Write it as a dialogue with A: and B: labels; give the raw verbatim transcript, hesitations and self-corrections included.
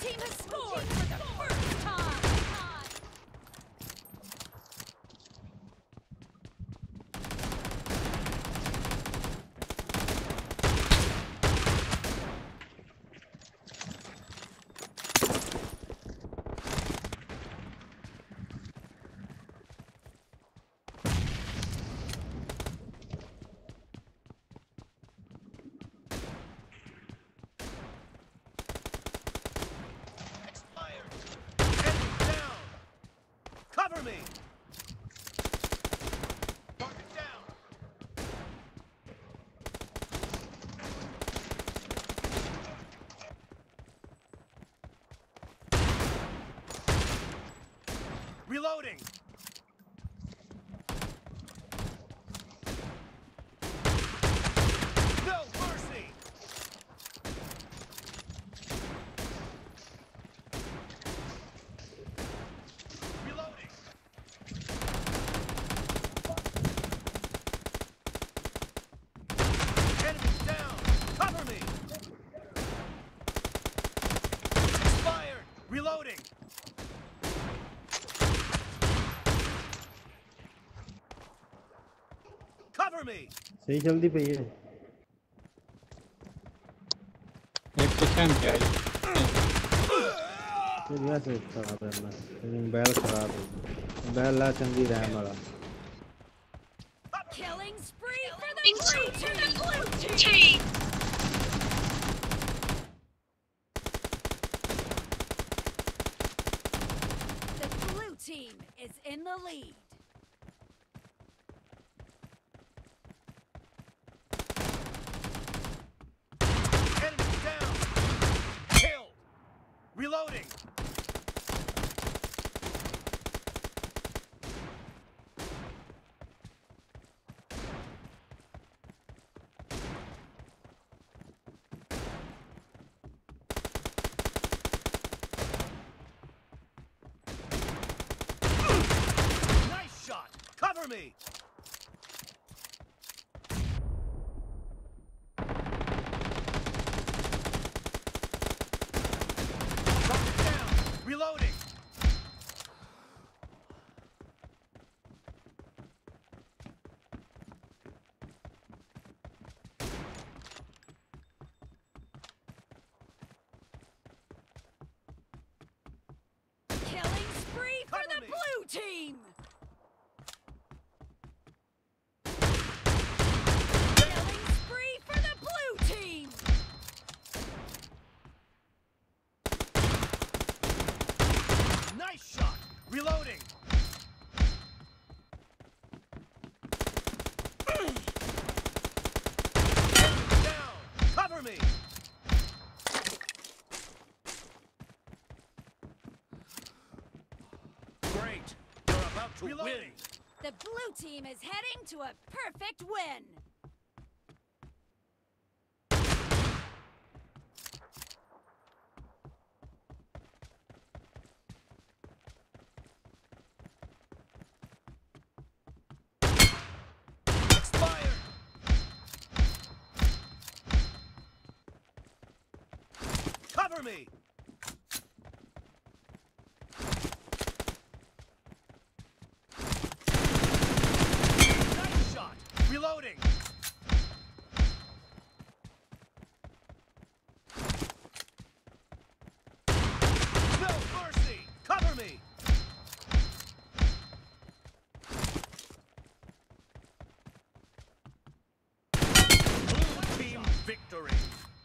A: team has scored for the first time.
B: Cover me! Target down! Reloading! No mercy! Reloading! Enemies down! Cover me! Expired! Reloading! Cover me!
C: सही जल्दी पे ये
D: एक second क्या है
C: ये भी ऐसे खराब है ना लेकिन बैल खराब है बैल ला चंगी रैम वाला
A: Killing spree for the blue team. Blue team. The blue team is in the lead.
B: Enemies down! Killed! Reloading! Nice shot! Cover me! Target down! Reloading!
A: Killing spree for
B: Cover
A: the
B: me.
A: blue team. Killing spree for the blue team.
B: Nice shot! Reloading! Enemies down! Cover me! Great! You're about to win!
A: The blue team is heading to a perfect win.
B: Expired! Cover me! Nice shot! Reloading! No mercy! Cover me! Blue team victory!